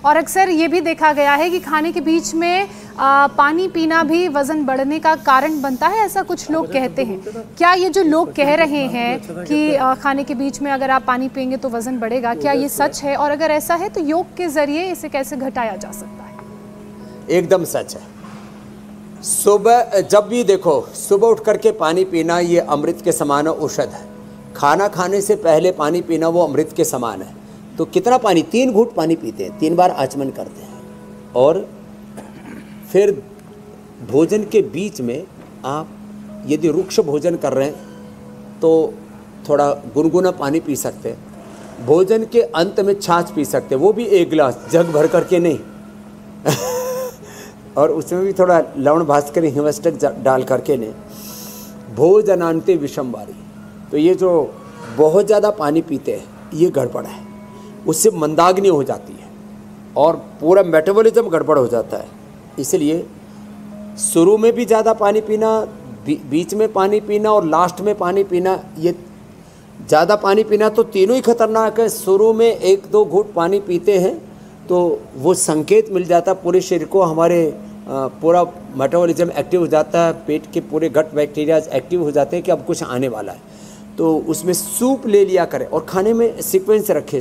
और अक्सर ये भी देखा गया है कि खाने के बीच में पानी पीना भी वजन बढ़ने का कारण बनता है, ऐसा कुछ लोग कहते हैं। क्या ये जो लोग कह रहे हैं कि खाने के बीच में अगर आप पानी पिएंगे तो वजन बढ़ेगा, क्या ये सच है? और अगर ऐसा है तो योग के जरिए इसे कैसे घटाया जा सकता है? एकदम सच है। सुबह जब भी देखो, सुबह उठ करके पानी पीना ये अमृत के समान औषध है। खाना खाने से पहले पानी पीना वो अमृत के समान है। तो कितना पानी, 3 घूंट पानी पीते हैं, 3 बार आचमन करते हैं, और फिर भोजन के बीच में आप यदि रुक्ष भोजन कर रहे हैं तो थोड़ा गुनगुना पानी पी सकते हैं। भोजन के अंत में छाछ पी सकते हैं, वो भी 1 गिलास, जग भर करके नहीं और उसमें भी थोड़ा लवण भास्कर हिमस्टक डाल करके नहीं। भोजनांते विषमवारी, तो ये जो बहुत ज़्यादा पानी पीते हैं ये गड़बड़ है, उससे मंदाग्नि हो जाती है और पूरा मेटाबॉलिज्म गड़बड़ हो जाता है। इसलिए शुरू में भी ज़्यादा पानी पीना, बीच में पानी पीना और लास्ट में पानी पीना, ये ज़्यादा पानी पीना तो तीनों ही खतरनाक है। शुरू में 1-2 घूंट पानी पीते हैं तो वो संकेत मिल जाता पूरे शरीर को, हमारे पूरा मेटाबॉलिज्म एक्टिव हो जाता है, पेट के पूरे गट बैक्टीरियाज एक्टिव हो जाते हैं कि अब कुछ आने वाला है। तो उसमें सूप ले लिया करें और खाने में सीक्वेंस रखें,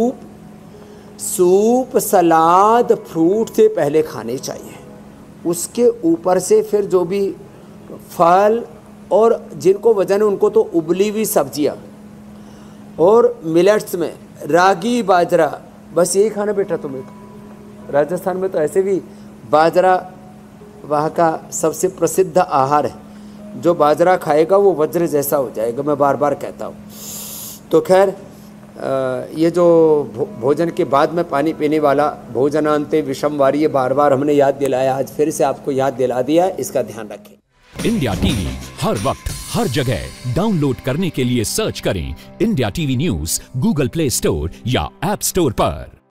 सूप सलाद फ्रूट से पहले खाने चाहिए, उसके ऊपर से फिर जो भी फल, और जिनको वजन है उनको तो उबली हुई सब्जियां, और मिलेट्स में रागी बाजरा, बस यही खाना बेटा तुम्हें। राजस्थान में तो ऐसे भी बाजरा वहाँ का सबसे प्रसिद्ध आहार है। जो बाजरा खाएगा वो वज्र जैसा हो जाएगा, मैं बार बार कहता हूँ। तो खैर ये जो भोजन के बाद में पानी पीने वाला भोजनांते विषमवारी, ये बार बार हमने याद दिलाया, आज फिर से आपको याद दिला दिया है, इसका ध्यान रखें। इंडिया टीवी हर वक्त हर जगह डाउनलोड करने के लिए सर्च करें India TV news Google Play Store या ऐप स्टोर पर।